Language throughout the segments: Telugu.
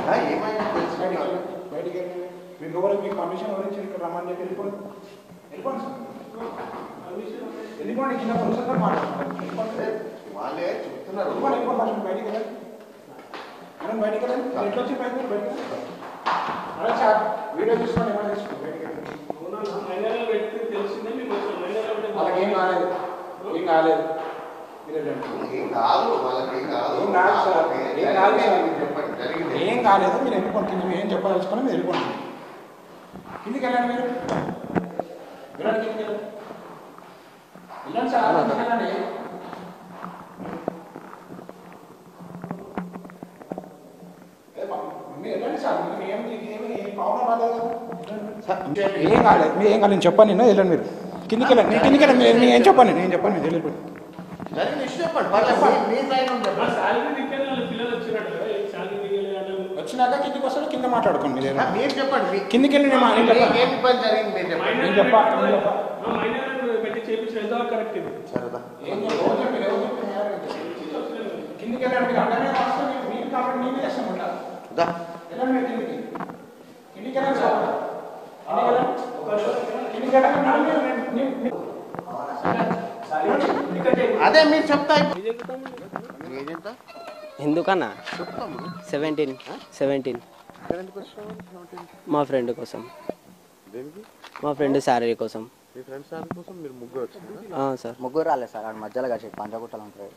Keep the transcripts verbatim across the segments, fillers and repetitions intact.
బయటికి మీకు ఎవరు మీకు పర్మిషన్ ఎవరు ఇచ్చారు ఇక్కడ రమ్మని చెప్పి వెళ్ళిపోండి వెళ్ళిపోండి సార్ వెళ్ళిపోండి చిన్న ప్రొఫెసర్ మాట్లాడుతున్నారు వాళ్ళే చెప్తున్నారు వెళ్ళిపోండి వెళ్ళిపోండి ఫస్ట్ బయటికి వెళ్ళండి మనం బయటికి వెళ్ళండి ఎట్లా వచ్చి బయట బయటికి అదే సార్ వీడియో తీసుకోండి ఏమైనా తీసుకోండి బయటికి వాళ్ళకి ఏం కాలేదు ఏం కాలేదు ఏం కాదు వాళ్ళకి ఏం కాదు ఏం కాదు సార్ ఏం కాదు సార్ ఏం కాలేదు మీరు వెళ్ళిపోండి కింద ఏం చెప్పదలుచుకొని మీరు వెళ్ళిపోండి కిందికి వెళ్ళండి మీరు వెళ్ళండి కిందికి వెళ్ళండి వెళ్ళండి సార్ వెళ్ళండి మీరు వెళ్ళండి సార్ మీకు ఏమి ఏమి ప్రాబ్లం రాలేదు ఏం కాలేదు మీరు ఏం కాలేదు చెప్పండి నేను వెళ్ళండి మీరు కిందికి వెళ్ళండి నేను కిందికి వెళ్ళండి మీరు ఏం చెప్పండి నేను చెప్పండి మీరు వెళ్ళిపోండి వచ్చినాక కిందికి వస్తాడు కింద మాట్లాడుకోండి మీరు చెప్పండి కిందికి వెళ్ళి నేను చెప్పాలి కిందికి వెళ్ళండి మీరు అడ్డమే వస్తే మీరు కాబట్టి నేనే చేస్తాను వెళ్ళండి మీరు కిందికి కిందికి వెళ్ళండి సార్ కిందికి వెళ్ళండి అదే మీరు చెప్తా ఎందుకన్నా సెవెంటీన్ సెవెంటీన్ మా ఫ్రెండ్ కోసం మా ఫ్రెండ్ శాలరీ కోసం సార్ ముగ్గురు రాలేదు సార్ ఆడ మధ్యలో కలిసి పంచగుట్టలు ఉంటారు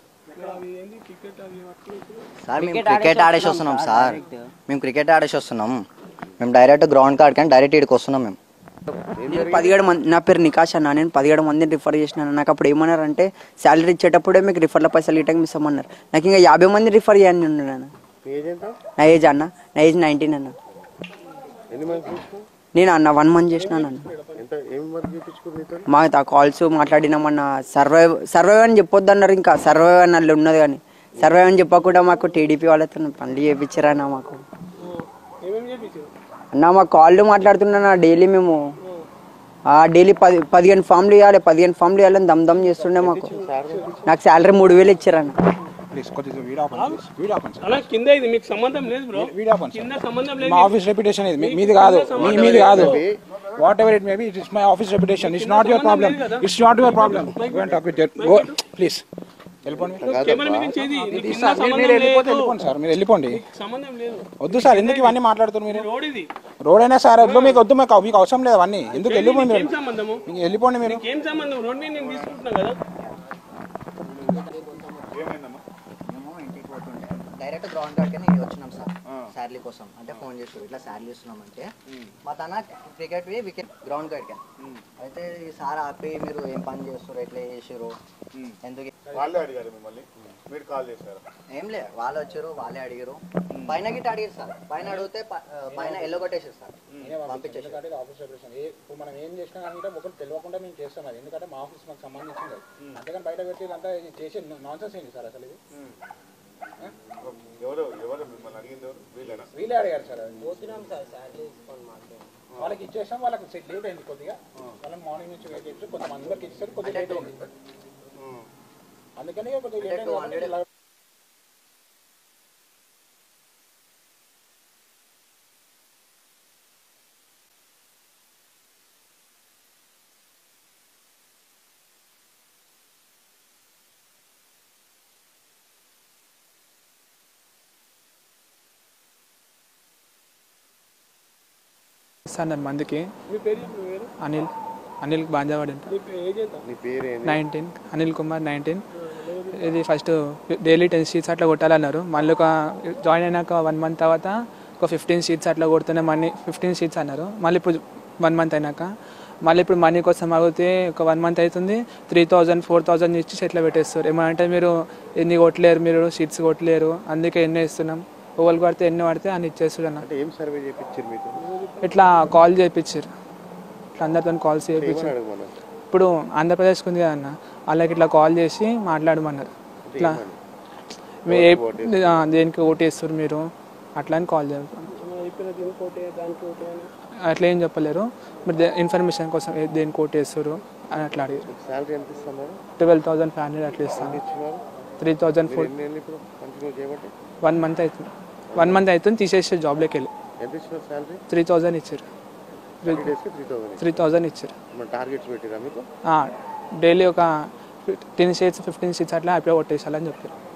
సార్ మేము క్రికెట్ ఆడేసి వస్తున్నాం సార్ మేము క్రికెట్ ఆడేసి వస్తున్నాం మేము డైరెక్ట్ గ్రౌండ్ కాడికి కానీ డైరెక్ట్ ఇక్కడికి వస్తున్నాం మేము నేను పదిహేడు మంది నా పేరు నికాష్ అన్న నేను పదిహేడు మందిని రిఫర్ చేసినాను నాకు అప్పుడు ఏమన్నారంటే శాలరీ ఇచ్చేటప్పుడే మీకు రిఫర్ల పైసలు ఇటకి మిస్ అమ్మన్నారు నాకు ఇంకా యాభై మంది రిఫర్ చేయని ఉన్నాను నా ఏజ్ అన్న నా ఏజ్ నైన్టీన్ అన్న నేను అన్న వన్ మంత్ చేసినాను అన్న మా కాల్స్ మాట్లాడినామన్న సర్వైవ్ సర్వైవ్ అని చెప్పొద్దు అన్నారు ఇంకా సర్వైవ్ అని వాళ్ళు ఉన్నది కానీ సర్వైవ్ అని చెప్పకుండా మాకు టీడీపీ వాళ్ళతో పనులు చేయించారన్న మాకు అన్న మా కాళ్ళు మాట్లాడుతున్నా డైలీ మేము డైలీ పది పదిహేను ఫామ్లు ఇవ్వాలి పదిహేను ఫామ్లు ఇవ్వాలని దమ్ దమ్ చేస్తుండే మాకు నాకు శాలరీ మూడు వేలు ఇచ్చారన్న ఆఫీస్ రెప్యుటేషన్ ఇది మీది కాదు మీ మీది కాదు whatever it may be it is my office reputation it's not your problem it's not your problem go and talk with go please వెళ్ళిపోండి సార్ మీరు వెళ్ళిపోండి వద్దు సార్ ఎందుకు ఇవన్నీ మాట్లాడుతున్నారు మీరు రోడ్ అయినా సార్ వద్దు మీకు వద్దు మీకు మీకు అవసరం లేదు అవన్నీ ఎందుకు వెళ్ళిపోండి మీరు వెళ్ళిపోండి మీరు డైరెక్ట్ గ్రౌండ్ కాడికి వచ్చినాం సార్ శాలరీ కోసం అంటే ఫోన్ చేసి ఇట్లా శాలరీ ఇస్తున్నాం అంటే మా తన క్రికెట్ వికెట్ గ్రౌండ్ కాడికి అయితే ఈ సార్ ఆపి మీరు ఏం పని చేస్తారు ఎట్లా చేసారు ఎందుకు ఏం లే వాళ్ళు వచ్చారు వాళ్ళే అడిగారు పైన గిట్ట అడిగారు సార్ పైన అడిగితే పైన ఎల్లో కొట్టేసారు సార్ పంపించేసి మనం ఏం చేసినా అంటే ఒకటి తెలియకుండా మేము చేస్తాం అది ఎందుకంటే మా ఆఫీస్ మాకు సంబంధించింది అంతేగాని బయట పెట్టి అంతా చేసి నాన్ సెన్స్ ఏంటి సార్ అసలు ఇది వీళ్ళే అడిగారు సార్ వాళ్ళకి ఇచ్చేసాం వాళ్ళకి లేట్ అయింది కొద్దిగా వాళ్ళని మార్నింగ్ నుంచి వెయిట్ చేసి కొంతమందికి ఇచ్చేసరికి కొద్దిగా లేట్ అయింది అందుకని కొద్దిగా లేట్ అయింది సార్ మందికి అనిల్ అనిల్ బాంజావాడి నైన్టీన్ అనిల్ కుమార్ నైన్టీన్ ఇది ఫస్ట్ డైలీ టెన్ సీట్స్ అట్లా కొట్టాలన్నారు మళ్ళీ ఒక జాయిన్ అయినాక వన్ మంత్ తర్వాత ఒక ఫిఫ్టీన్ సీట్స్ అట్లా కొడుతూనే మనీ ఫిఫ్టీన్ సీట్స్ అన్నారు మళ్ళీ ఇప్పుడు వన్ మంత్ అయినాక మళ్ళీ ఇప్పుడు మనీ కోసం ఆగితే ఒక వన్ మంత్ అవుతుంది త్రీ థౌజండ్ ఫోర్ థౌజండ్ ఇచ్చి సెట్లో పెట్టేస్తారు ఏమంటే మీరు ఎన్ని కొట్టలేరు మీరు సీట్స్ కొట్టలేరు అందుకే ఎన్నో ఇస్తున్నాం ఓవల్ పడితే ఎన్ని పడితే అని ఇచ్చేస్తారు అన్న ఇట్లా కాల్ చేయించారు ఇట్లా అందరితో కాల్స్ చేయించారు ఇప్పుడు ఆంధ్రప్రదేశ్కి ఉంది కదా అన్న వాళ్ళకి ఇట్లా కాల్ చేసి మాట్లాడమన్నారు ఇట్లా దేనికి ఓటేస్తారు మీరు అట్లా అని కాల్ చేస్తారు అట్లా ఏం చెప్పలేరు మీరు ఇన్ఫర్మేషన్ కోసం దేనికి ఓటేస్తారు అని అట్లా అడిగారు ట్వెల్వ్ థౌసండ్ ఫైవ్ హండ్రెడ్ అట్లా ఇస్తాను three thousand four one month అవుతుంది వన్ మంత్ అవుతుంది తీసేసారు జాబ్లోకి వెళ్ళి. ఎంత ఇచ్చిన శాలరీ? త్రీ థౌజండ్ ఇచ్చారు. త్రీ డేస్కి త్రీ థౌసండ్ త్రీ థౌజండ్ ఇచ్చారు. మన టార్గెట్స్ పెట్టిరా మీకు? డైలీ ఒక టెన్ షీట్స్ ఫిఫ్టీన్ షీట్స్ అట్లా అయిపోయి కొట్టేసాలని చెప్పారు.